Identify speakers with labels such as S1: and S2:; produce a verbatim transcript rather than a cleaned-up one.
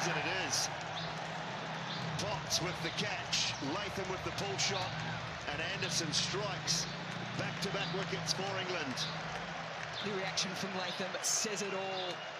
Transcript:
S1: and it is. Potts with the catch, Latham with the pull shot, and Anderson strikes. Back-to-back wickets for England.
S2: The reaction from Latham says it all.